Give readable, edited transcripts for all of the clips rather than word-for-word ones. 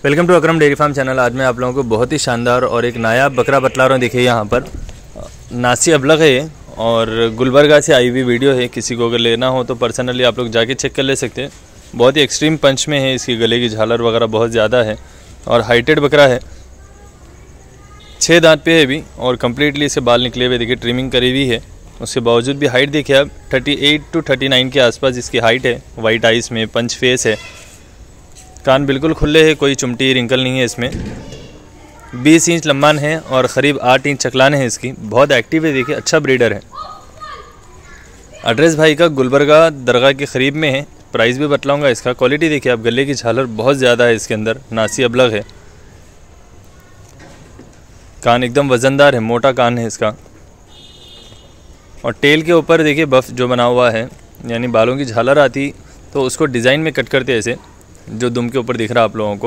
Welcome to Akram dairy farm channel. आज मैं आप लोगों को बहुत ही शानदार और एक नायाब बकरा बतला रहा हूँ। देखिए यहाँ पर नासी अबलग है ये और गुलबर्गा से आई हुई वीडियो है। किसी को अगर लेना हो तो पर्सनली आप लोग जाके चेक कर ले सकते हैं। बहुत ही एक्सट्रीम पंच में है, इसकी गले की झालर वगैरह बहुत ज़्यादा है और हाइटेड बकरा है। 6 दांत पे है अभी और कम्प्लीटली इसे बाल निकले हुए, देखिए ट्रिमिंग करी हुई है। उसके बावजूद भी हाइट देखिए आप 38 to 39 के आसपास इसकी हाइट है। वाइट आइस में पंच फेस है, कान बिल्कुल खुले हैं, कोई चुमटी रिंकल नहीं है इसमें। 20 इंच लम्बान है और क़रीब 8 इंच चकलान है इसकी। बहुत एक्टिव है, देखिए अच्छा ब्रीडर है। एड्रेस भाई का गुलबर्गा दरगाह के करीब में है। प्राइस भी बतलाऊंगा इसका। क्वालिटी देखिए आप, गले की झालर बहुत ज़्यादा है इसके अंदर, नासी अबलग है। कान एकदम वज़नदार है, मोटा कान है इसका। और टेल के ऊपर देखिए बफ जो बना हुआ है, यानी बालों की झालर आती तो उसको डिज़ाइन में कट करते ऐसे, जो दुम के ऊपर दिख रहा है आप लोगों को।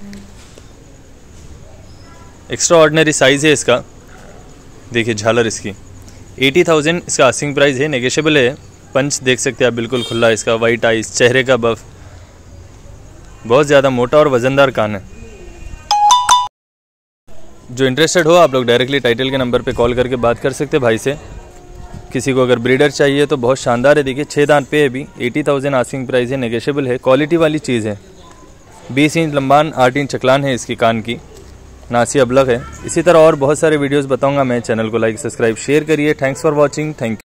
एक्स्ट्रा ऑर्डिनरी साइज़ है इसका, देखिए झालर इसकी। 80,000 इसका आस्किंग प्राइस है, नेगोशिएबल है। पंच देख सकते हैं आप, बिल्कुल खुला इसका। वाइट आइस, चेहरे का बफ, बहुत ज़्यादा मोटा और वज़नदार कान है। जो इंटरेस्टेड हो आप लोग डायरेक्टली टाइटल के नंबर पे कॉल करके बात कर सकते हैं भाई से। किसी को अगर ब्रीडर चाहिए तो बहुत शानदार है, देखिए 6 दांत पे है अभी। 80,000 आस्किंग प्राइस है, नेगोशिएबल है। क्वालिटी वाली चीज़ है। 20 इंच लंबान, 8 इंच चकलान है इसकी कान की। नासी अबलग है। इसी तरह और बहुत सारे वीडियोस बताऊंगा मैं। चैनल को लाइक, सब्सक्राइब, शेयर करिए। Thanks for watching. Thank you.